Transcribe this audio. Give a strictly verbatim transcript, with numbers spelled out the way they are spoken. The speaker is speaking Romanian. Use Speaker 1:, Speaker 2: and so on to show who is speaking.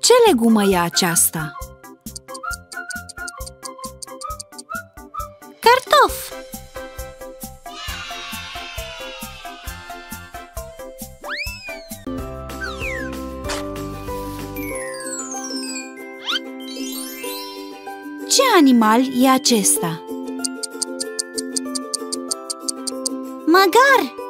Speaker 1: Ce legumă e aceasta?
Speaker 2: Cartof!
Speaker 1: Ce animal e acesta?
Speaker 2: Măgar!